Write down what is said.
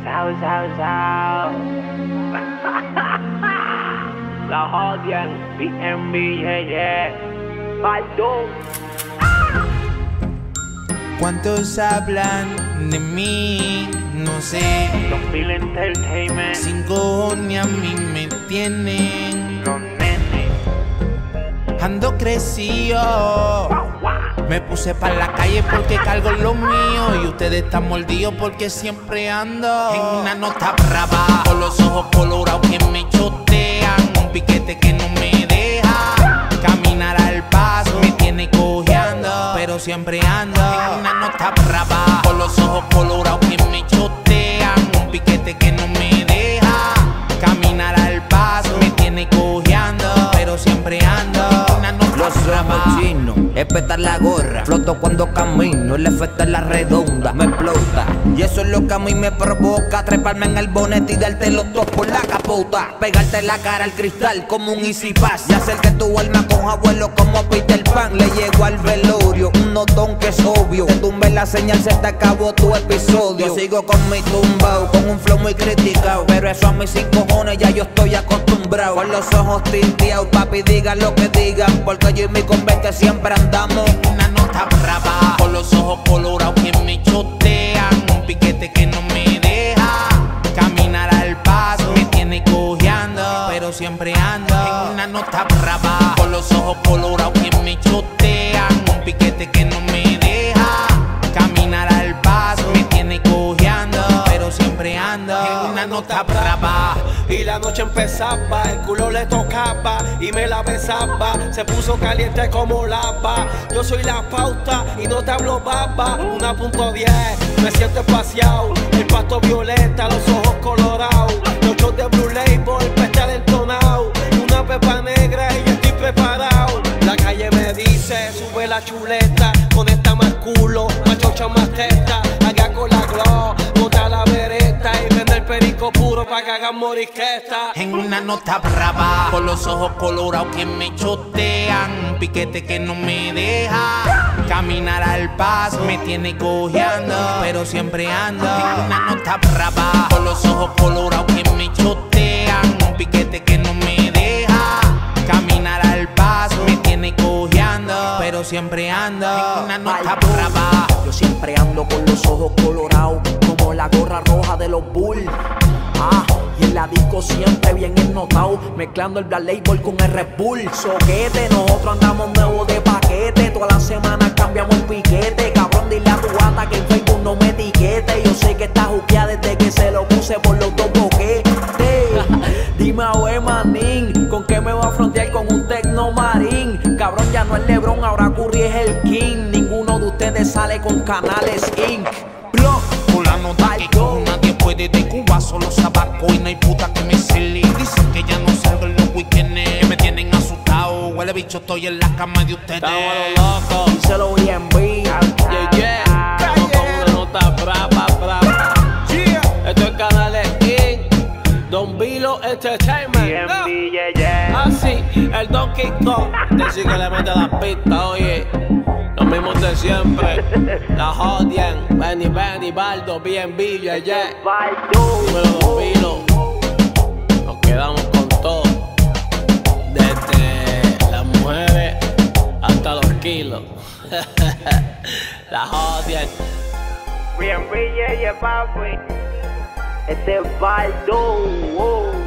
Sao, sao, sao. La odian, BNB, yeah, yeah. Baldo. ¿Cuántos hablan de mí? No sé. Los Phil Entertainment. Sin cojones a mí me tienen. Los nenes. Ando crecido. Me puse pa' la calle porque cargo lo mío. Y ustedes están mordidos porque siempre ando en una nota brava. Con los ojos colorados que me chotean. Un piquete que no me deja caminar al paso. Me tiene cojeando, pero siempre ando en una nota brava. Con los ojos colorados que me chotean. Un piquete que no me deja caminar al paso. Me tiene cojeando, pero siempre ando en una nota los brava. ojos chinos, espetar la gorra, floto cuando camino, el efecto es la redonda, me explota. Y eso es lo que a mí me provoca, treparme en el bonete y darte los dos por la capota. Pegarte la cara al cristal como un easy pass y hacer que tu alma con abuelo como Peter Pan. Le llego al velorio, un notón que es obvio. Te tumbe la señal, se te acabó tu episodio. Yo sigo con mi tumbao, con un flow muy criticado, pero eso a mis 5 cojones ya yo estoy acostumbrado. Con los ojos tinteados, papi, digan lo que digan, porque yo y mi convete siempre andamos una nota brava. Con los ojos colorados que me chotean. Un piquete que no me deja caminar al paso. Me tiene cojeando, pero siempre ando en una nota brava. Con los ojos colorados que me chotean. Un piquete que no me deja caminar al paso. Me tiene cojeando, pero siempre ando en una nota brava. Y la noche empezaba, el culo le tocaba y me la besaba. Se puso caliente como lava. Yo soy la pauta y no te hablo baba. 1.10, me siento espaciado. El pasto violeta, los ojos colorados. Los shows de Blue Label, estar entonado. Una pepa negra y yo estoy preparado. La calle me dice, sube la chuleta. Conecta más culo, más chocha, más testa. Haga con la glow, bota la vereta y vende el perico puro pa' que hagan morisqueta. En una nota brava, con los ojos colorados que me chotean. Un piquete que no me deja caminar al paso. Me tiene cojeando, pero siempre ando en una nota brava. Con los ojos colorados que me chotean. Un piquete que no me deja caminar al paso. Me tiene cojeando, pero siempre ando en una nota brava. Yo siempre ando con los ojos colorados, como la gorra roja de los Bulls. Y en la disco siempre bien ennotado, mezclando el Black Label con el Red Bull. Soquete, nosotros andamos nuevos de paquete. Toda la semana cambiamos el piquete. Cabrón, dile a tu gata que en Facebook no me etiquete. Yo sé que está juqueada desde que se lo puse por los dos boquetes. Dime a ver, manín, ¿con qué me voy a frontear con un Tecno Marín? Cabrón, ya no es LeBron, ahora Curry es el King. Ninguno de ustedes sale con Canales Inc. Con la nota que cojo nadie puede de Cuba, solo sabaco y no hay puta que me cele. Dicen que ya no salgo en los weekends, me tienen asustado. Huele bicho, estoy en la cama de ustedes. Estamos a lo loco, Díselo BNB. yeah, yeah. Estamos con una nota brava, brava. Esto es Canales Inc. Don Vilo Entertainment. BNB, yeah, yeah. Así, el Donkey Kong. Decir que le mete la pista, oye. Los mismos de siempre. La odian. Benny, Baldo, BNB, yeah, yeah. Baldo. Dímelo, Don Vilo. Nos quedamos con todo. Desde las mujeres hasta los kilos. La odian. BNB, yeah, yeah, papi. Este es Baldo.